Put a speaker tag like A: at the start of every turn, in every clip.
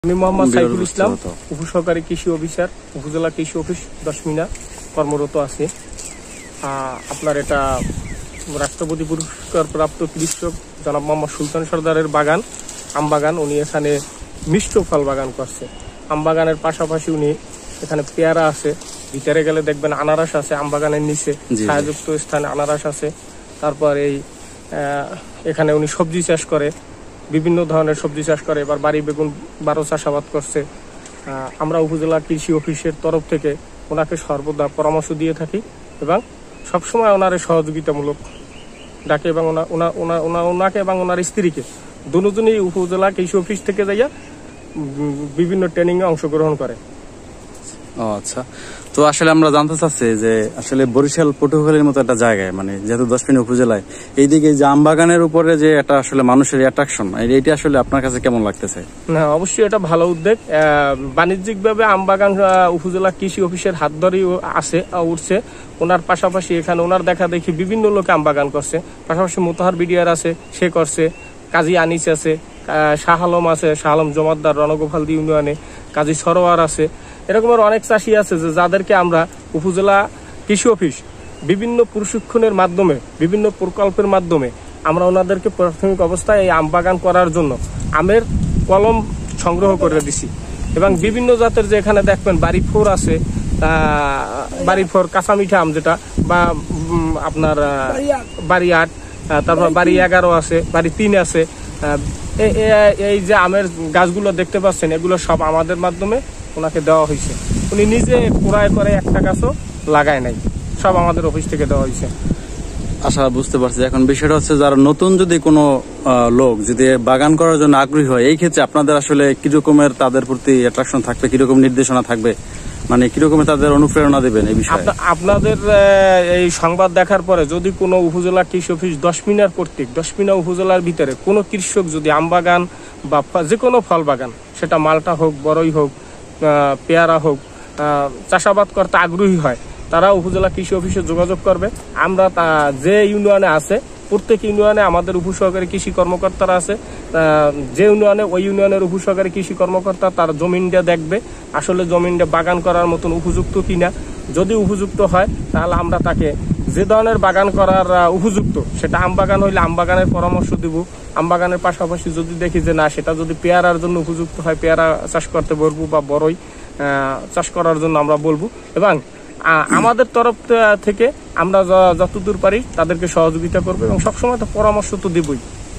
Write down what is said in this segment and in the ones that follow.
A: আমি মোহাম্মদ সাইফুল ইসলাম, উপসহকারী কৃষি অফিসার, উপজেলা কৃষি অফিস দশমিনা কর্মরত আছি। আপনার এটা রাষ্ট্রপতি পুরস্কার প্রাপ্ত কৃষক জনাব মোহাম্মদ সুলতান সর্দারের বাগান, আম বাগান। উনি এখানে মিষ্ট ফল বাগান করছে। আম বাগানের পাশাপাশি উনি এখানে পেয়ারা আছে, ভিতরে গেলে দেখবেন আনারস আছে, আম বাগানের নিচে ছায়াযুক্ত স্থানে আনারস আছে। তারপর এখানে উনি সবজি চাষ করে, বিভিন্ন ধরনের সবজি চাষ করে। এবার বাড়ি বেগুন 12 চাষাবাদ করছে। আমরা উপজেলা কৃষি অফিসের তরফ থেকে ওনাকে সর্বদা পরামর্শ দিয়ে থাকি এবং সবসময় ওনার সহযোগিতামূলক ডাকে এবং ওনাকে এবং ওনার স্ত্রীকে দুজনেই উপজেলা কৃষি অফিস থেকে যাইয়া বিভিন্ন ট্রেনিংয়ে অংশগ্রহণ করে।
B: আচ্ছা, তো আসলে আমরা জানতে চাচ্ছি যে আসলে বরিশাল পটুয়াখালীর মতো একটা জায়গায়, মানে যেহেতু দশমিনা উপজেলায়, এইদিকে যে আম বাগানের উপরে যে একটা আসলে মানুষের অ্যাট্রাকশন, এইটা আসলে আপনার কাছে কেমন লাগতেছে?
A: না, অবশ্যই এটা ভালো উদ্যোগ। বাণিজ্যিকভাবে আম বাগান উপজেলা কৃষি অফিসের হাত ধরেই উঠছে। ওনার পাশাপাশি এখানে ওনার দেখা দেখি বিভিন্ন লোকে আম বাগান করছে। পাশাপাশি মোতাহার বিডিআর আছে, সে করছে। কাজী আনিস আছে, শাহ আলম আছে, শাহ আলম জমাদ্দার রণগোপালদি ইউনিয়নে, কাজী সরোয়ার আছে। এরকমের অনেক চাষি আছে যে যাদেরকে আমরা উপজেলা কৃষি অফিস বিভিন্ন প্রশিক্ষণের মাধ্যমে, বিভিন্ন প্রকল্পের মাধ্যমে আমরা ওনাদেরকে প্রাথমিক অবস্থায় এই আম বাগান করার জন্য আমের কলম সংগ্রহ করে দিছি। এবং বিভিন্ন জাতের যে এখানে দেখবেন বাড়ি ফোর আছে, বাড়ি ফোর কাঁচা মিঠা আম যেটা, বা আপনার বাড়ি 8, তারপর বাড়ি 11 আছে, বাড়ি 3 আছে। এই যে আমের গাছগুলো দেখতে পাচ্ছেন, এগুলো সব আমাদের মাধ্যমে ওনাকে দেওয়া হয়েছে। উনি নিজে ক্রয় করে একটা গাছও লাগায় নাই, সব আমাদের অফিস থেকে দেওয়া হয়েছে।
B: আচ্ছা, বুঝতে পারছি। এখন বিষয়টা হচ্ছে, যারা নতুন যদি কোনো লোক যদি বাগান করার জন্য আগ্রহী হয়, এই ক্ষেত্রে আপনাদের আসলে কিরকমের তাদের প্রতি অ্যাট্রাকশন থাকবে, কিরকম নির্দেশনা থাকবে, মানে কিরকমের তাদের অনুপ্রেরণা দেবেন এই বিষয়ে?
A: আপনাদের এই সংবাদ দেখার পরে যদি কোনো উপজেলা কৃষি অফিস দশমিনা উপজেলার ভিতরে কোনো কৃষক যদি আম বাগান বা যে কোনো ফল বাগান, সেটা মালটা হোক, বড়ই হোক, পেয়ারা হোক, চাষাবাদ করতে আগ্রহী হয়, তারা উপজেলা কৃষি অফিসে যোগাযোগ করবে। আমরা যে ইউনিয়নে আছে, প্রত্যেক ইউনিয়নে আমাদের উপসহকারী কৃষি কর্মকর্তারা আছে। যে ইউনিয়নে, ওই ইউনিয়নের উপসহকারী কৃষি কর্মকর্তা তার জমিনটা দেখবে, আসলে জমিনটা বাগান করার মতন উপযুক্ত কিনা। যদি উপযুক্ত হয়, তাহলে আমরা তাকে যে ধরনের বাগান করার উপযুক্ত, সেটা আম বাগান হইলে আম বাগানের পরামর্শ দিব। আম বাগানের পাশাপাশি যদি দেখি যে না, সেটা যদি পেয়ারার জন্য উপযুক্ত হয়, পেয়ারা চাষ করতে বলবো, বা বড়ই চাষ করার জন্য আমরা বলবো। এবং আমাদের তরফ থেকে আমরা যতদূর পারি তাদেরকে সহযোগিতা করবো এবং সবসময় তো পরামর্শ তো দিবই।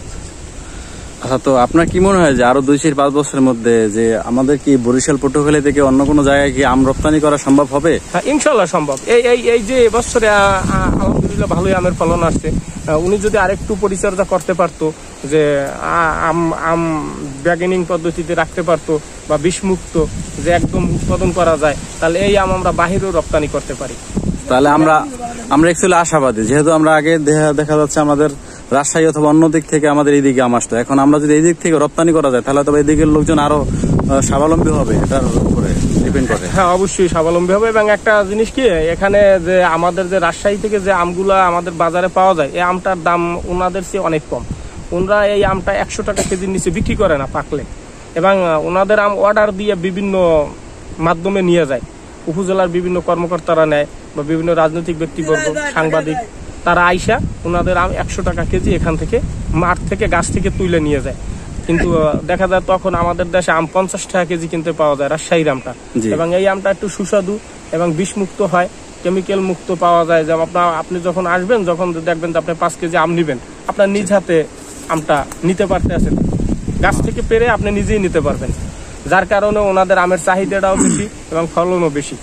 B: আচ্ছা, তো আপনার কি মনে হয় যে আরো 2-5 বছরের মধ্যে যে আমাদের কি বরিশাল পটুয়াখালী থেকে অন্য কোনো জায়গায় কি আম রপ্তানি করা সম্ভব হবে?
A: হ্যাঁ, ইনশাল্লাহ সম্ভব। এই যে এবছরে আলহামদুলিল্লাহ ভালোই আমের ফলন আসছে। উনি যদি আরেকটু পরিচর্যা করতে পারতো, যে আম ব্যাগিনিং পদ্ধতিতে রাখতে পারতো, বা বিষমুক্ত যে একদম উৎপাদন করা যায়, তাহলে এই আম আমরা বাহিরেও রপ্তানি করতে পারি।
B: তাহলে আমরা অ্যাকচুয়ালি আশাবাদী, যেহেতু আমরা আগে দেখা যাচ্ছে আমাদের রাজশাহী অথবা অন্য দিক থেকে আমাদের এইদিকে আম আসতো। এখন আমরা যদি এই দিক থেকে রপ্তানি করা যায়, তাহলে তবে এদিকের লোকজন আরো স্বাবলম্বী হবে, এটার উপরে ডিপেন্ড করে।
A: হ্যাঁ, অবশ্যই স্বাবলম্বী হবে। এবং একটা জিনিস কি, এখানে যে আমাদের যে রাজশাহী থেকে যে আমগুলা আমাদের বাজারে পাওয়া যায়, এই আমটার দাম ওনাদের চেয়ে অনেক কম। ওনারা এই আমটা 100 টাকা কেজির নিচে বিক্রি করে না পাকলে। এবং ওনাদের আম অর্ডার দিয়ে বিভিন্ন মাধ্যমে নিয়ে যায়, উপজেলার বিভিন্ন কর্মকর্তারা নেয়, বা বিভিন্ন রাজনৈতিক ব্যক্তিবর্গ, সাংবাদিক, তারা আইসা ওনাদের আম 100 টাকা কেজি এখান থেকে মাঠ থেকে গাছ থেকে তুলে নিয়ে যায়। কিন্তু দেখা যায় তখন আমাদের দেশে আম 50 টাকা কেজি কিনতে পাওয়া যায়, রাজশাহীর আমটা। এবং এই আমটা একটু সুস্বাদু এবং বিষমুক্ত হয়, কেমিক্যাল মুক্ত পাওয়া যায়। যেমন আপনি যখন আসবেন, যখন দেখবেন যে আপনি 5 কেজি আম নিবেন, আপনার নিজ হাতে আমটা নিতে পারতে আছেন, গাছ থেকে পেরে আপনি নিজেই নিতে পারবেন। যার কারণে ওনাদের আমের চাহিদাটাও বেশি এবং ফলনও বেশি।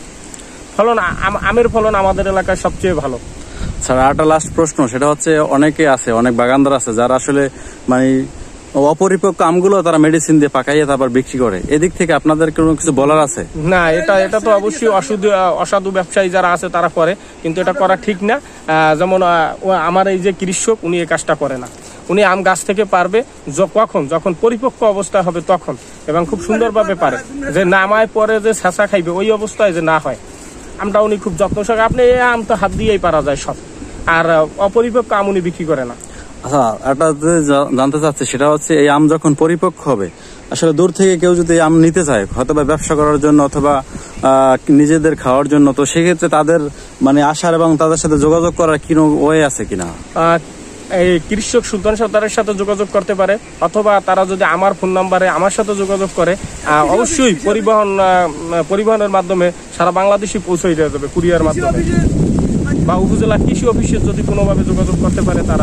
A: আমের ফলন আমাদের এলাকায় সবচেয়ে ভালো।
B: স্যার, একটা লাস্ট প্রশ্ন, সেটা হচ্ছে অনেকে আছে, অনেক বাগানদার আছে যারা আসলে মানে অপরিপক্ক আমগুলো তারা মেডিসিন দিয়ে পাকাইয়ে তারপর বিক্রি করে। এদিক থেকে আপনাদের কোনো কিছু বলার আছে?
A: না, এটা তো অবশ্যই অসাধু ব্যবসায়ী যারা আছে তারা করে, কিন্তু এটা করা ঠিক না। যেমন আমার এই যে কৃষক, উনি এই কাজটা করে না। উনি আম গাছ থেকে পারবে যখন পরিপক্ক অবস্থা হবে তখন, এবং খুব সুন্দরভাবে পারে, যে নামায় পরে যে ছেঁচা খাইবে ওই অবস্থায় যে না হয়। আমটা উনি খুব যত্ন সহকারে, আপনি এই আম তো হাত দিয়েই পারা যায় সব, আর অপরিপক্ক আম উনি বিক্রি করে না।
B: আচ্ছা, একটা জানতে চাচ্ছি, সেটা হচ্ছে এই আম যখন পরিপক্ক হবে আসলে দূর থেকে কেউ যদি আম নিতে চায় হয়তো বা ব্যবসা করার জন্য অথবা নিজেদের খাওয়ার জন্য, তো সেক্ষেত্রে তাদের মানে আসার এবং তাদের সাথে যোগাযোগ করার কোনো ওয়ে আছে কিনা?
A: এই কৃষক সুলতান সর্দারের সাথে যোগাযোগ করতে পারে, অথবা তারা যদি আমার ফোন নাম্বারে আমার সাথে যোগাযোগ করে, অবশ্যই পরিবহনের মাধ্যমে সারা বাংলাদেশে পৌঁছে দেওয়া যাবে, কুরিয়ার মাধ্যমে, বা উপজেলা কৃষি অফিসে যদি কোনোভাবে যোগাযোগ করতে পারে তারা।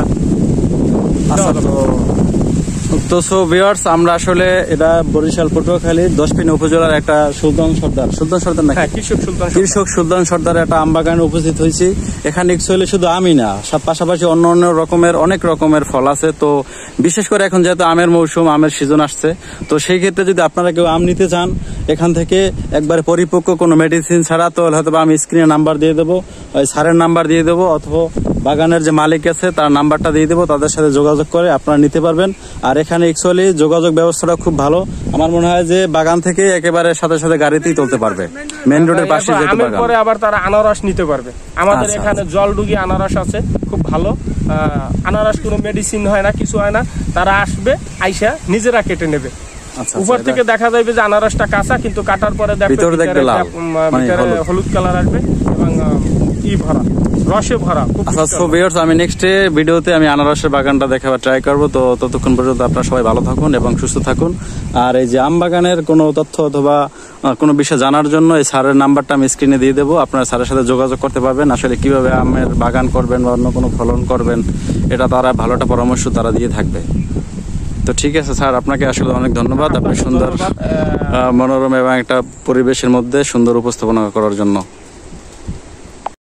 B: তো সো ভিউয়ার্স, আমরা আসলে এটা বরিশাল পটুয়াখালী 10 উপজেলার একটা সুলতান সর্দার না, কৃষক সুলতান সর্দার একটা আম বাগানে উপস্থিত হয়েছি। এখানে অ্যাকচুয়ালি শুধু আমই না, পাশাপাশি অন্য অনেক রকমের ফল আছে। তো বিশেষ করে এখন যেহেতু আমের মৌসুম, আমের সিজন আসছে, তো সেই ক্ষেত্রে যদি আপনারা কেউ আম নিতে চান এখান থেকে একবারে পরিপক্ক কোনো মেডিসিন ছাড়া, তো হয়তো আমি স্ক্রিনে নাম্বার দিয়ে দেবো, ওই স্যারের নাম্বার দিয়ে দেবো, অথবা বাগানের যে মালিক আছে তার নাম্বারটা দিয়ে দেবো, তাদের সাথে যোগাযোগ করে আপনারা নিতে পারবেন। আর এখানে অ্যাকচুয়ালি যোগাযোগ ব্যবস্থাটা খুব ভালো। আমার মনে হয় যে বাগান থেকে একেবারে সাথে সাথে গাড়িতেই চলতে পারবে, মেইন রোডের পাশে যেহেতু বাগান।
A: পরে আবার তারা আনারস নিতে পারবে। আমাদের এখানে জলডুগি আনারস আছে, খুব ভালো আনারস, কোনো মেডিসিন হয় না, কিছু হয় না। তারা আসবে, আইসা নিজেরা কেটে নেবে। উপর থেকে দেখা যাবে যে আনারসটা কাঁচা, কিন্তু কাটার পরে ভিতরে হলুদ কালার আসবে এবং ভরা রসে ভরা।
B: আমি নেক্সট ভিডিওতে আমি আনারসের বাগানটা দেখাবার ট্রাই করবো। তো ততক্ষণ পর্যন্ত আপনারা সবাই ভালো থাকুন এবং সুস্থ থাকুন। আর এই যে আম বাগানের কোনো তথ্য অথবা কোনো বিষয় জানার জন্য এই স্যারের নাম্বারটা আমি স্ক্রিনে দিয়ে দেবো, আপনারা স্যারের সাথে যোগাযোগ করতে পারবেন। আসলে কিভাবে আমের বাগান করবেন বা অন্য কোনো ফলন করবেন, এটা তারা ভালো একটা পরামর্শ তারা দিয়ে থাকবে। তো ঠিক আছে স্যার, আপনাকে আসলে অনেক ধন্যবাদ, আপনি সুন্দর মনোরম এবং একটা পরিবেশের মধ্যে সুন্দর উপস্থাপনা করার জন্য।